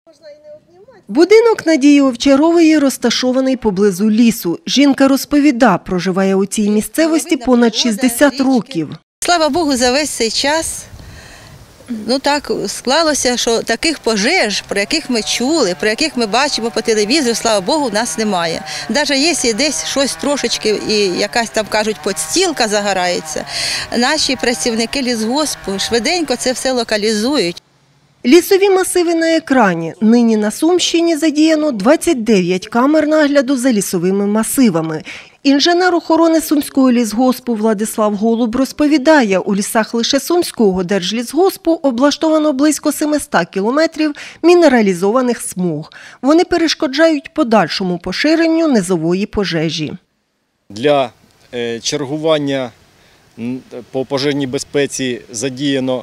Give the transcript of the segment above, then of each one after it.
Будинок Надії Овчарової розташований поблизу лісу. Жінка розповідає, проживає у цій місцевості понад 60 років. Слава Богу, за весь цей час так склалося, що таких пожеж, про яких ми чули, про яких ми бачимо по телевізору, слава Богу, у нас немає. Навіть якщо десь щось трошечки і якась там, кажуть, подстілка загорається, наші працівники лісгоспу швиденько це все локалізують. Лісові масиви на екрані. Нині на Сумщині задіяно 29 камер нагляду за лісовими масивами. Інженер охорони Сумського лісгоспу Владислав Голуб розповідає, у лісах лише Сумського держлісгоспу облаштовано близько 700 кілометрів мінералізованих смуг. Вони перешкоджають подальшому поширенню низової пожежі. Для чергування по пожежній безпеці задіяно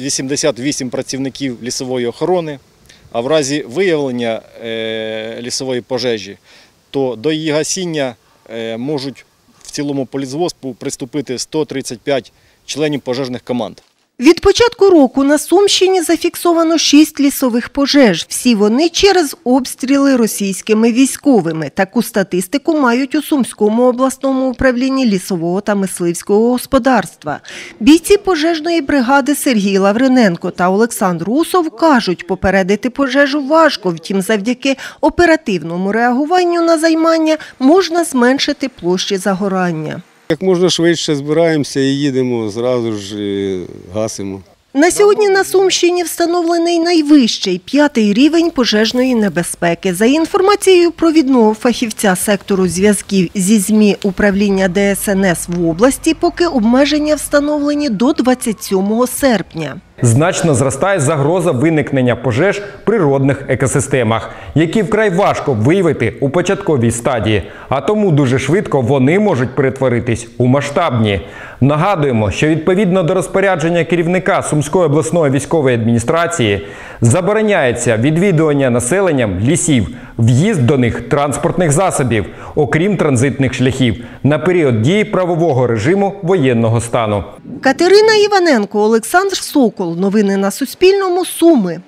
88 працівників лісової охорони, а в разі виявлення лісової пожежі, то до її гасіння можуть в цілому по лісгоспу приступити 135 членів пожежних команд. Від початку року на Сумщині зафіксовано 6 лісових пожеж. Всі вони через обстріли російськими військовими. Таку статистику мають у Сумському обласному управлінні лісового та мисливського господарства. Бійці пожежної бригади Сергій Лавриненко та Олександр Усов кажуть, попередити пожежу важко, втім завдяки оперативному реагуванню на займання можна зменшити площі загорання. Як можна швидше збираємося і їдемо, зразу ж гасимо. На сьогодні на Сумщині встановлений найвищий, 5-й рівень пожежної небезпеки. За інформацією провідного фахівця сектору зв'язків зі ЗМІ управління ДСНС в області, поки обмеження встановлені до 27 серпня. Значно зростає загроза виникнення пожеж в природних екосистемах, які вкрай важко виявити у початковій стадії, а тому дуже швидко вони можуть перетворитись у масштабні. Нагадуємо, що відповідно до розпорядження керівника Сумської обласної військової адміністрації забороняється відвідування населенням лісів, в'їзд до них транспортних засобів, окрім транзитних шляхів, на період дії правового режиму воєнного стану. Катерина Іваненко, Олександр Сокол. Новини на Суспільному. Суми.